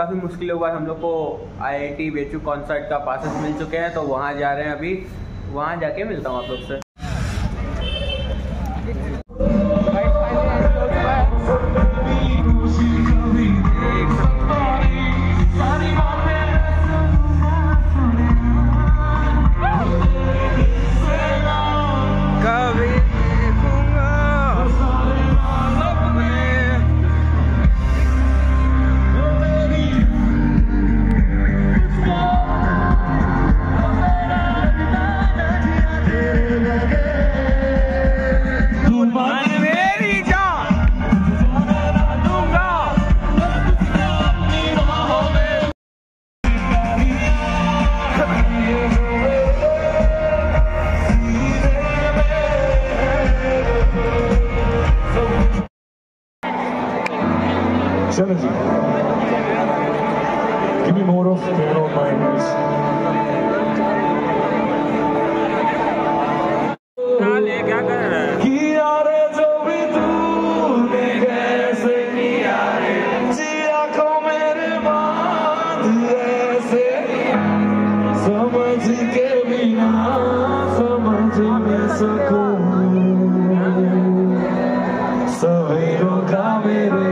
काफ़ी मुश्किल हुआ है। हम लोग को IIT बेचू कॉन्सर्ट का पासेस मिल चुके हैं, तो वहाँ जा रहे हैं अभी। वहाँ जाके मिलता हूँ आप लोग से। चलो जी, give me more of their own minds. क्या कर रहा है? किया रे जो भी तूने कैसे किया रे, जिया को मेरे बांध ऐसे, समझ के बिना समझ न सकूं सवेरों का मेरे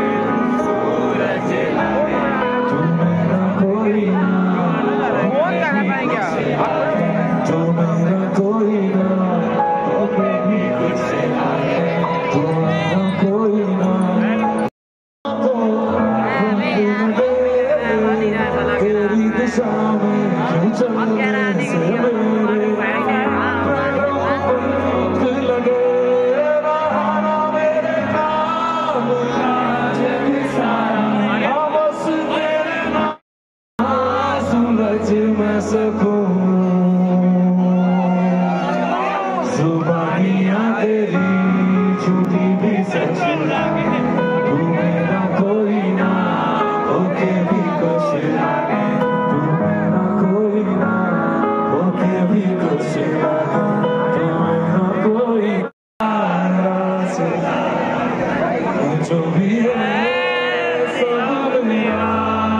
जुबानियां तेरी झूठी भी सच लागे, तू मेरा कोई ना होके भी कुछ लागे, तू मेरा कोई ना होके भी कुछ लागे, तू मेरा कोई से जो भी है सब मेरा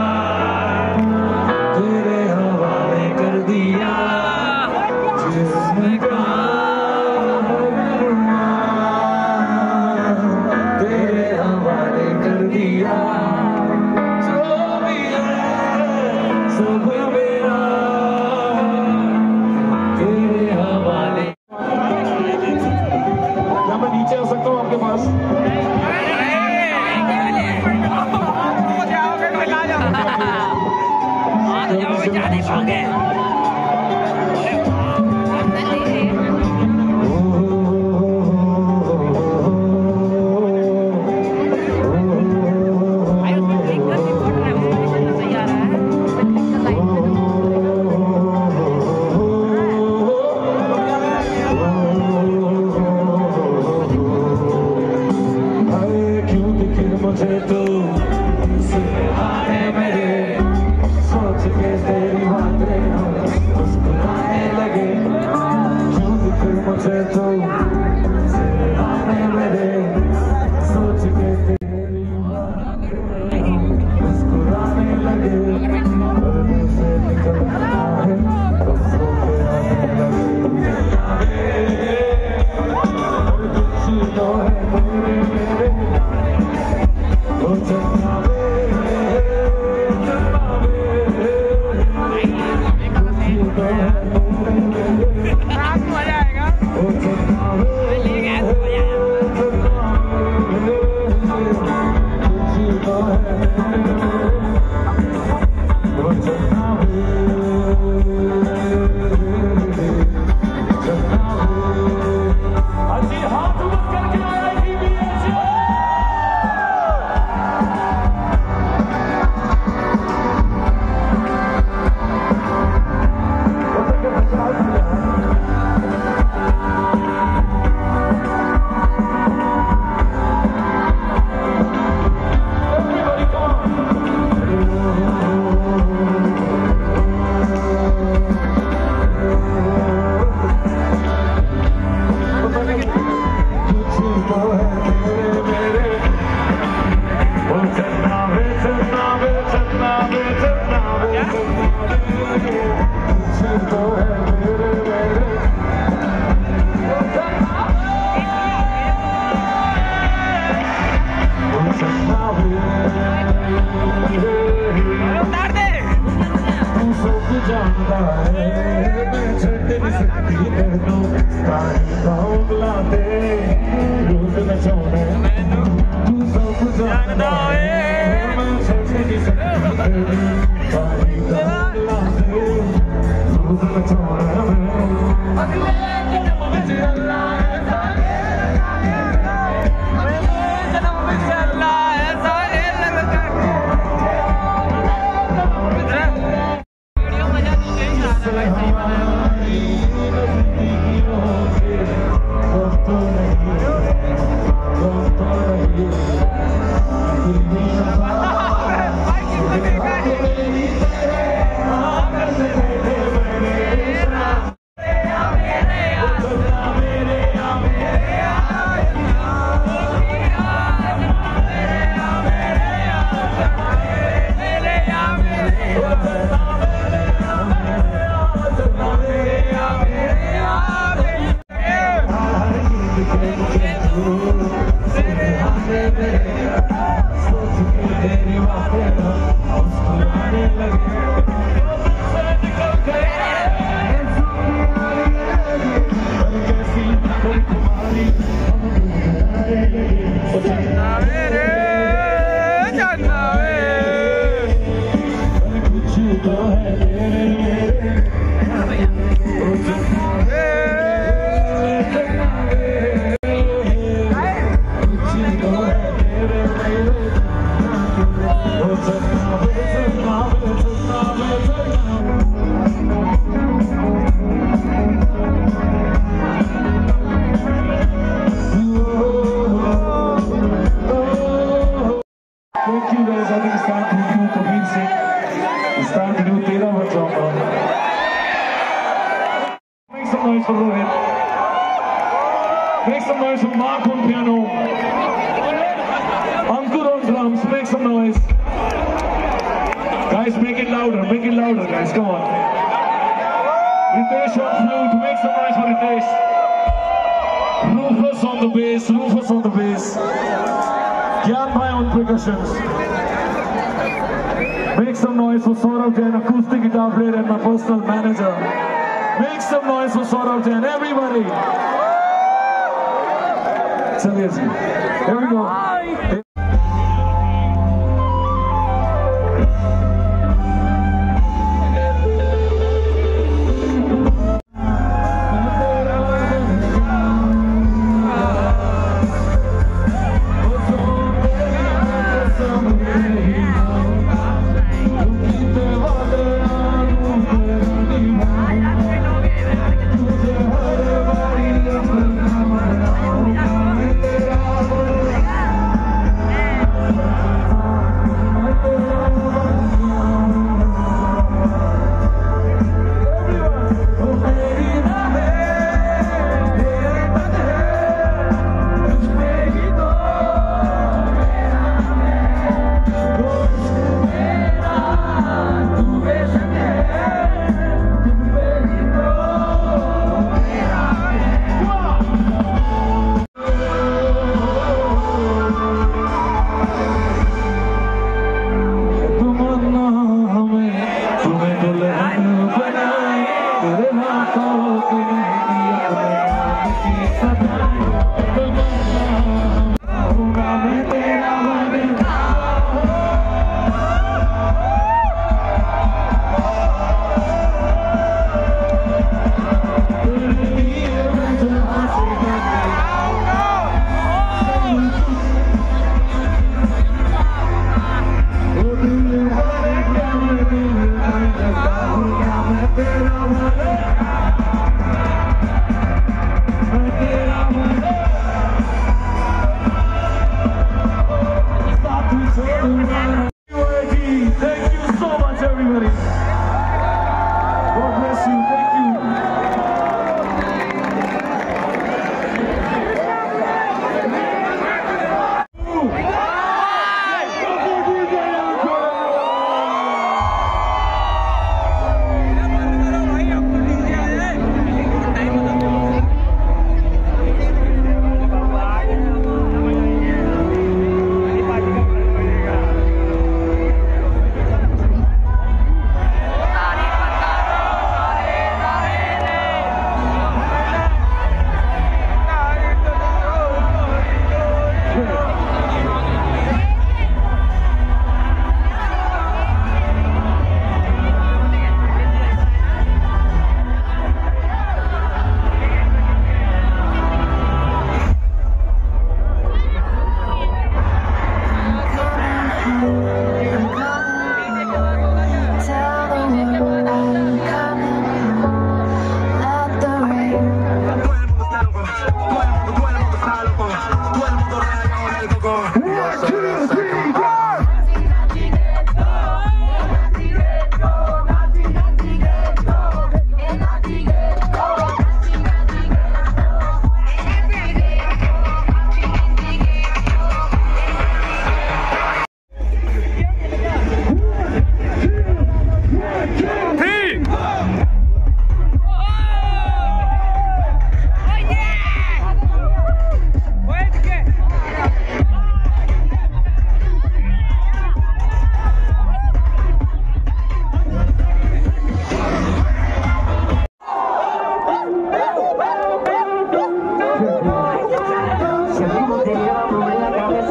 तेरे हवाले कर दिया, जिसने जाने पाओगे। मुझे तो मेरे सोच के तेरी बातें मुस्कुराने लगे। जानता है मैं छट नहीं सकती तेनों ताही गाँव बुलाते रोज नचाने तू सब जानता है मैं छट नहीं सकती तेनों ताही गाँव बुलाते रोज नचाने अगले जन्म में Allah Make some noise for Mark on piano. Ankur on drums. Make some noise. Guys, make it louder, guys. Come on. Ritesh on flute. Make some noise for Ritesh. Rufus on the bass. Gyan Bhai on percussions. Make some noise for Saurav Jain, acoustic guitar player and my personal manager. Make some noise for Saurav Jain, everybody. Chaliye ji. Here we go.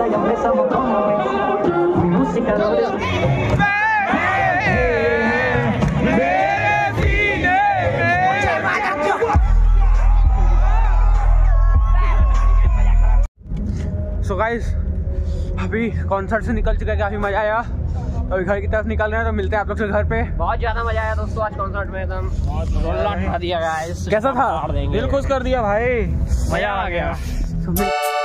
So guys अभी concert से निकल चुका है, काफी मजा आया। अभी घर की तरफ निकल रहे हैं, तो मिलते हैं आप लोग से घर पे। बहुत ज्यादा मजा आया दोस्तों आज कॉन्सर्ट में, एकदम दिया गाइस। कैसा था? दिल खुश कर दिया भाई, मजा आ गया।